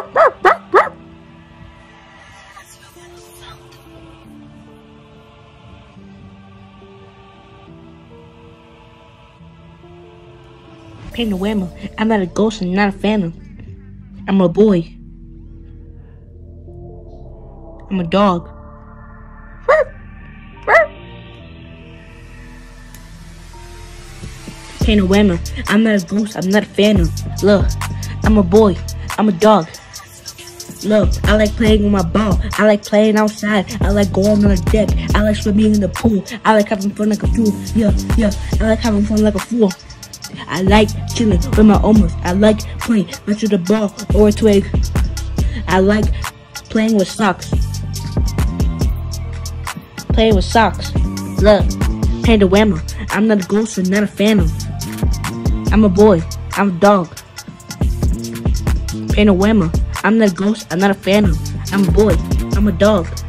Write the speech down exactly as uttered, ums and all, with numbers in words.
Panda Wanda, I'm not a ghost and not a phantom. I'm a boy. I'm a dog. Panda Wanda, I'm not a ghost, I'm not a phantom. Look, I'm a boy. I'm a dog. Look, I like playing with my ball. I like playing outside. I like going on the deck. I like swimming in the pool. I like having fun like a fool. Yeah, yeah, I like having fun like a fool. I like chilling with my omas. I like playing next to the ball or a twig. I like playing with socks. Playing with socks. Look, Panda Wanda, I'm not a ghost and not a phantom. I'm a boy. I'm a dog. Panda Wanda, I'm not a ghost. I'm not a phantom. I'm a boy. I'm a dog.